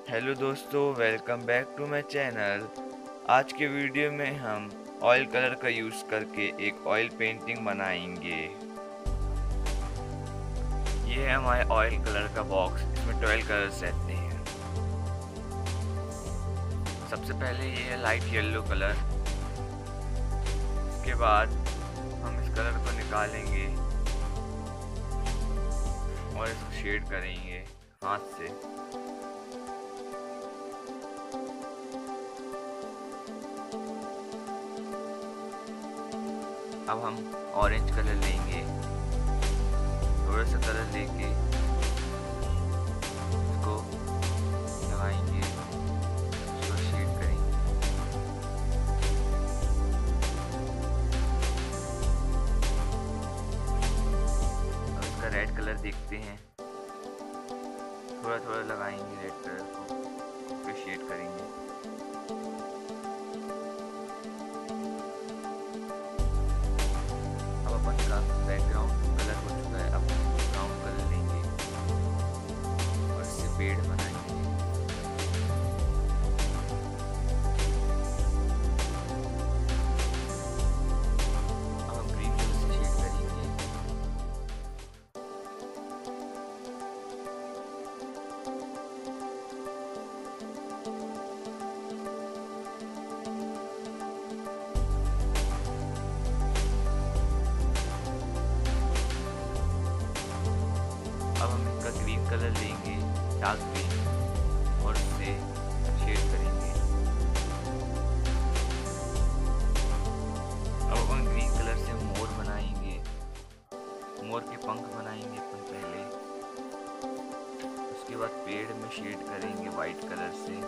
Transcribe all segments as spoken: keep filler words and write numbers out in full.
Hello दोस्तों, welcome back to my channel. आज के वीडियो में हम ऑयल कलर का यूज़ करके एक ऑयल पेंटिंग बनाएंगे। ये है हमारे ऑयल कलर का बॉक्स। इसमें ट्वेल्व कलर्स रहते हैं। सबसे पहले ये है लाइट येलो कलर। उसके बाद हम इस कलर को निकालेंगे और इसको शेड करेंगे हाथ से। अब हम ऑरेंज कलर लेंगे, थोड़ा सा कलर लेके इसको लगाएंगे, इसको शेड करेंगे। अब इसका रेड कलर देखते हैं, थोड़ा थोड़ा लगाएंगे रेड कलर को, फिर शेड करेंगे। अपन का बैकग्राउंड कलर हो चुका है। अब ब्राउन कलर लेंगे और इससे पेड़ बनाएंगे। अब हम ग्रीन कलर से शेड करेंगे। अब हम इसका ग्रीन कलर लेंगे, डार्क ग्रीन, और उससे शेड करेंगे। अब हम ग्रीन कलर से मोर बनाएंगे, मोर के पंख बनाएंगे अपन पहले। उसके बाद पेड़ में शेड करेंगे वाइट कलर से।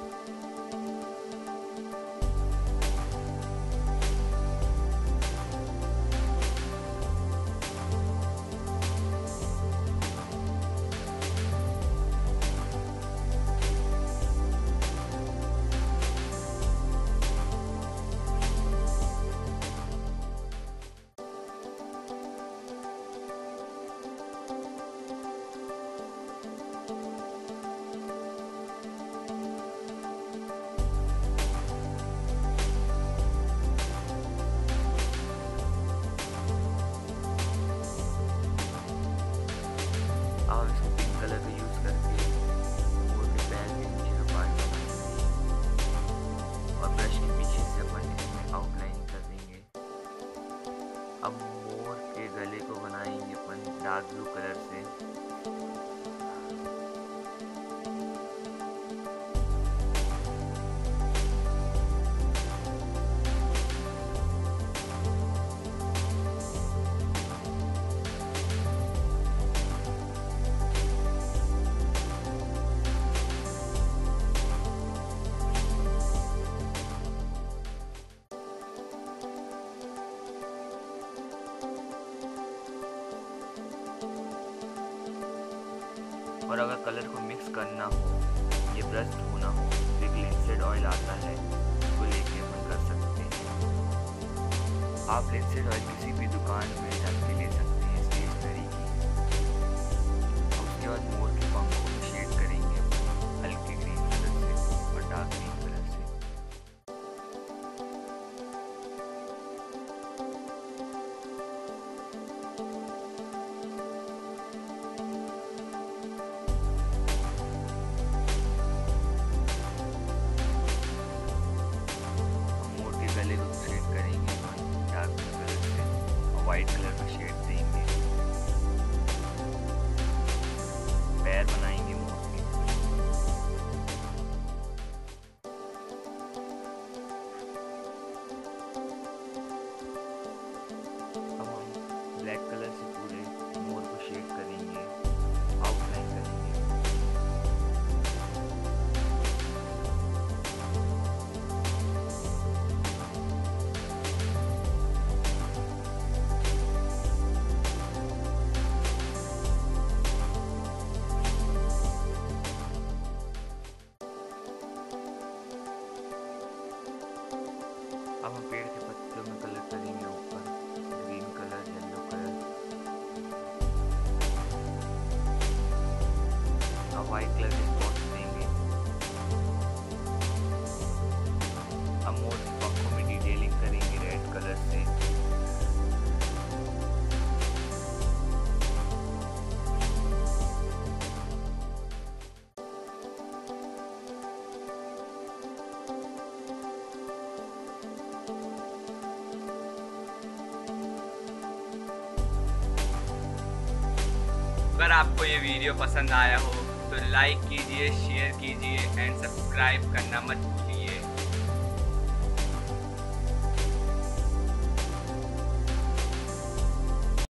अब इसको पिंक कलर का यूज करके मोर के पैर के नीचे का पार्ट बनाएंगे और ब्रश के पीछे से अपन इसमें आउटलाइन कर देंगे। अब मोर के गले को बनाएंगे अपन डार्क ब्लू कलर से। और अगर कलर को मिक्स करना हो, ये ब्रश धोना हो, तो एक लिंसेड ऑयल आता है, उसको लेके अपन कर सकते हैं। आप लिंसेड ऑयल किसी भी दुकान में जाके ले सकते हैं, स्टेशनरी की। और उसके बाद मोर के पंख को शेड करेंगे हल्के ग्रीन कलर से और डार्क ग्रीन कलर से। गले को शेड करेंगे डार्क ब्लू कलर से और वाइट कलर का शेड देंगे। पैर बनाएंगे मोर के। अब हम ब्लैक कलर से पूरे मोर को शेड करेंगे, आउटलाइन करेंगे। अगर आपको ये वीडियो पसंद आया हो तो लाइक कीजिए, शेयर कीजिए एंड सब्सक्राइब करना मत भूलिए।